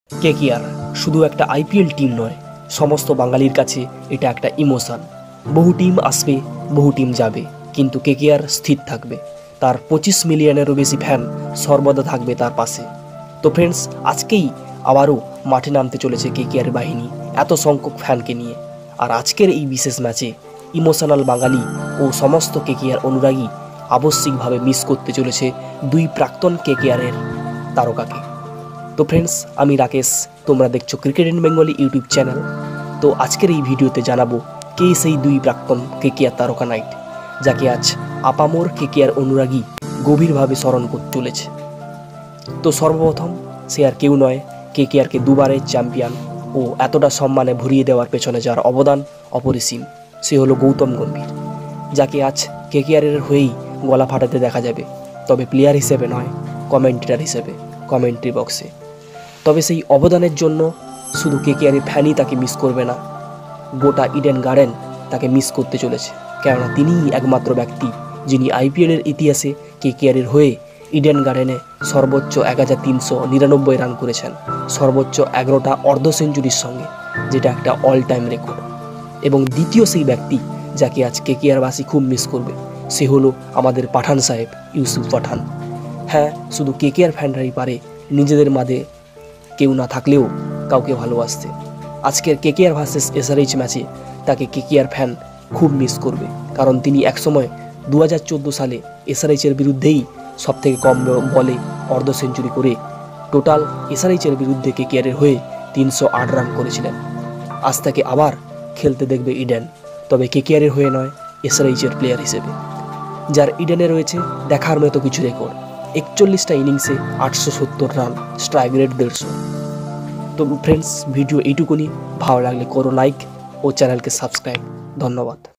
KKR শুধু একটা IPL team নয়, সমস্ত বাঙালির কাছে এটা একটা ইমোশন। বহু টিম আসবে, বহু টিম যাবে, কিন্তু কেকেআর স্থির থাকবে। তার 25 মিলিয়নেরও বেশি ফ্যান সর্বদা থাকবে তার পাশে। তো ফ্রেন্ডস, আজকেই আবারও মাঠে নামতে চলেছে কেকেআর বাহিনী এত সংখ্যক ফ্যানকে নিয়ে। আর আজকের এই বিশেষ ম্যাচে ইমোশনাল বাঙালি ও সমস্ত কেকেআর অনুরাগী আবশ্যিকভাবে মিস করতে চলেছে দুই প্রাক্তন কেকেআরের তারকাকে। তো ফ্রেন্ডস, আমি রাকেশ, তোমরা দেখছো cricket in Bengali YouTube channel. তো আজকের এই ভিডিওতে জানাবো কে সেই দুই প্রাক্তন কেকেআর তারকা নাইট, যাকে আজ আপামোর কেকেআর অনুরাগী গভীরভাবে স্মরণ করতে চলেছে। তো সর্বপ্রথম সে আর কেউ নয়, কেকেআরকে দুবারের চ্যাম্পিয়ন ও এতটা সম্মানে ভরিয়ে দেওয়ার পেছনে যার অবদান অপরিসীম, সে হলো গৌতম গম্ভীর, যাকে আজ কেকেআরের হয়েই গলা ফাটাতে দেখা যাবে, তবে প্লেয়ার হিসেবে নয়, কমেন্টেটর হিসেবে কমেন্ট্রি বক্সে। তবে সেই অবদানের জন্য শুধু কেকেআরের ফ্যানই তাকে মিস করবে না, গোটা ইডেন গার্ডেন তাকে মিস করতে চলেছে। কেননা তিনিই একমাত্র ব্যক্তি যিনি আইপিএলের ইতিহাসে কেকেআরের হয়ে ইডেন গার্ডেনে সর্বোচ্চ 1399 রান করেছেন, সর্বোচ্চ 11টা অর্ধ সেঞ্চুরির সঙ্গে, যেটা একটা অল টাইম রেকর্ড। এবং দ্বিতীয় সেই ব্যক্তি যাকে আজ কেকেআরবাসী খুব মিস করবে, সে হলো আমাদের পাঠান সাহেব, ইউসুফ পাঠান। হ্যাঁ, শুধু কেকেআর ফ্যানরাই পারে নিজেদের মাঝে কেউ না থাকলেও কাউকে ভালোবাসতে। আজকের কেকেআর ভার্সেস এসআরএইচ ম্যাচে তাকে কেকেআর ফ্যান খুব মিস করবে, কারণ তিনি একসময় 2014 সালে এসআরএইচের বিরুদ্ধেই সবথেকে কম বলে অর্ধ সেঞ্চুরি করে টোটাল এসআরএইচের বিরুদ্ধে কেকেআরের হয়ে 308 রান করেছিলেন। আজ তাকে আবার খেলতে দেখবে ইডেন, তবে কেকেআরের হয়ে নয়, এসআরএইচের প্লেয়ার হিসেবে, যার ইডেনে রয়েছে দেখার মতো কিছু রেকর্ড। 41টা ইনিংসে 870 রান, স্ট্রাইক রেট 150। তো ফ্রেন্ডস, ভিডিও এইটুকুনি। ভালো লাগলে করো লাইক ও চ্যানেলকে সাবস্ক্রাইব। ধন্যবাদ।